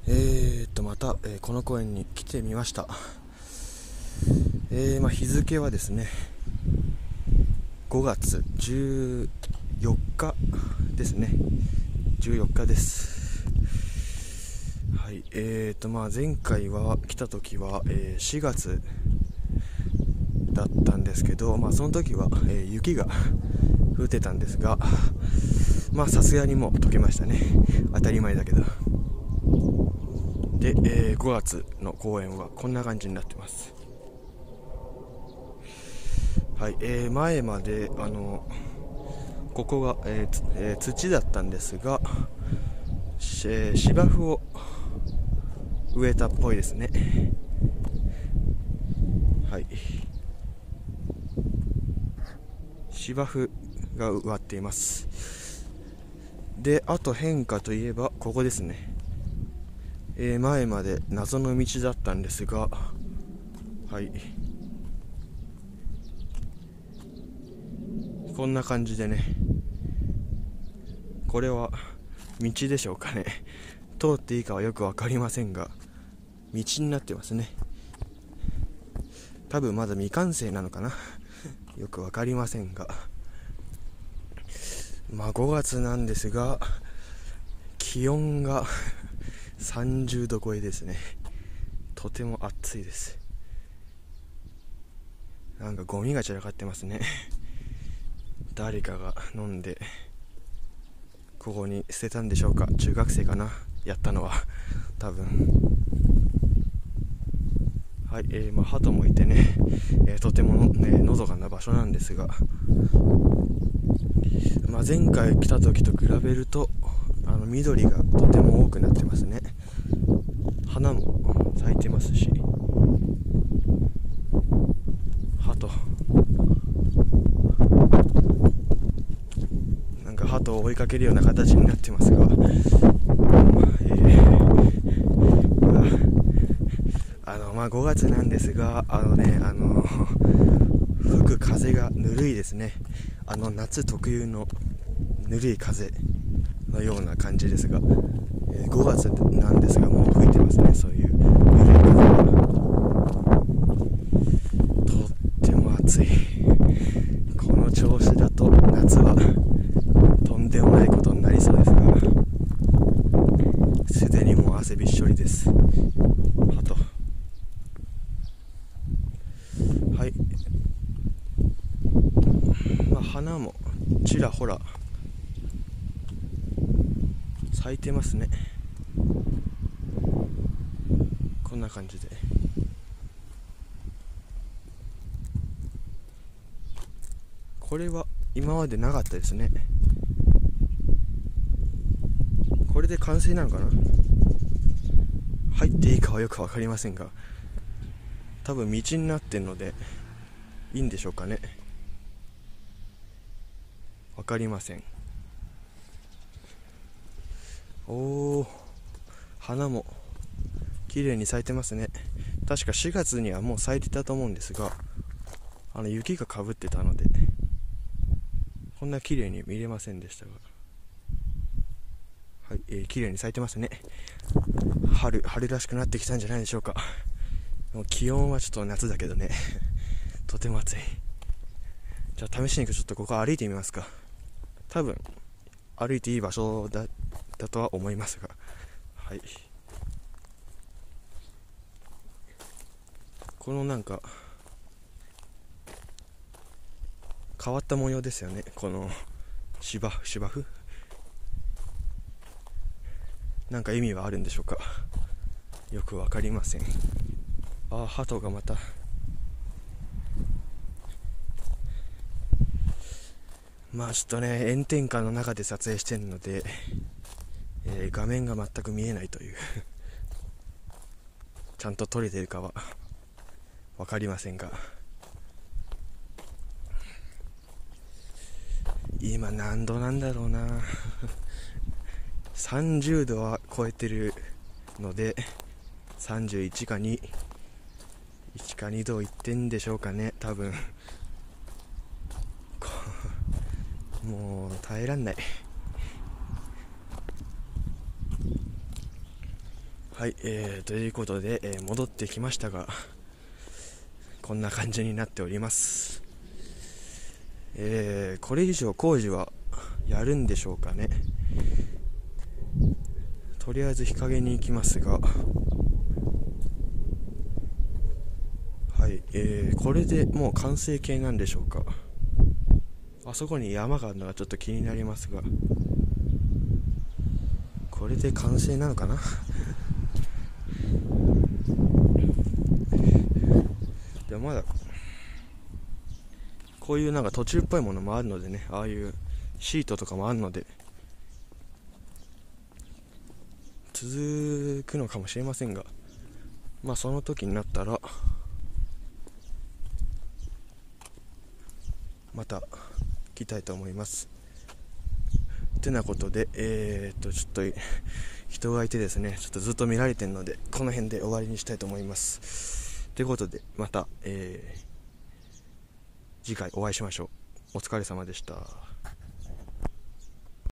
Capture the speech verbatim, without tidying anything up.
えーとまた、えーこの公園に来てみました。えーまあ、日付はですねごがつじゅうよっかですね。じゅうよっかです。はい。えーとまあ前回は来た時は、えーしがつだったんですけど、まあその時は、えー雪が降ってたんですが、まあさすがにもう溶けましたね。当たり前だけど。で、えーごがつの公園はこんな感じになってます。はい。えー前まであのここが、えーつえー土だったんですが、しえー芝生を植えたっぽいですね。はい。芝生が植わっています。で、あと変化といえばここですね。えー前まで謎の道だったんですが、はい、こんな感じでね、これは道でしょうかね。通っていいかはよく分かりませんが、道になってますね。多分まだ未完成なのかな。よく分かりませんが、まあごがつなんですが、気温がさんじゅうど超えですね。とても暑いです。なんかゴミが散らかってますね。誰かが飲んでここに捨てたんでしょうか。中学生かな、やったのは多分。はい。えー、まあ鳩もいてね、えー、とてもの、ね、のどかな場所なんですが、まあ、前回来た時と比べるとあの緑がとても多くなってますね。花も咲いてますし、鳩なんか鳩を追いかけるような形になってますが、えー、あのまあごがつなんですが、あのねあの吹く風がぬるいですね。あの夏特有のぬるい風のような感じですが、えー、ごがつなんですがもう吹いてますね。そういうぬるい風がとっても暑い。この調子だと夏はとんでもないことになりそうですが、すでにもう汗びっしょりです。あとはい。まあ、花もちらほら咲いてますね。こんな感じで、これは今までなかったですね。これで完成なのかな。入っていいかはよく分かりませんが、多分道になってんのでいいんでしょうかね。分かりません。おー、花も綺麗に咲いてますね。確かしがつにはもう咲いてたと思うんですが、あの雪がかぶってたのでこんな綺麗に見れませんでしたが、はい。えー、綺麗に咲いてますね。春春らしくなってきたんじゃないでしょうか。もう気温はちょっと夏だけどねとても暑い。じゃあ試しにちょっとここ歩いてみますか。多分歩いていい場所だだとは思いますが、はい。このなんか変わった模様ですよね。この芝生芝生なんか意味はあるんでしょうか。よくわかりません。あー、鳩がまた。まあちょっとね炎天下の中で撮影してるので、えー、画面が全く見えないというちゃんと撮れてるかは分かりませんが、今何度なんだろうなさんじゅうどは超えてるので、さんじゅういちかにいちかにどいってんでしょうかね、多分。もう耐えらんない。 はい、えー、ということで、えー、戻ってきましたが、こんな感じになっております。えー、これ以上工事はやるんでしょうかね。とりあえず日陰に行きますが、はい、えー、これでもう完成形なんでしょうか。あそこに山があるのがちょっと気になりますが、これで完成なのかな。でもまだこういうなんか途中っぽいものもあるのでね、ああいうシートとかもあるので続くのかもしれませんが、まあその時になったらまた来たいと思います。てなことで、えー、っとちょっと人がいてですね、ちょっとずっと見られてるのでこの辺で終わりにしたいと思います。ということでまた、えー、次回お会いしましょう。お疲れ様でした。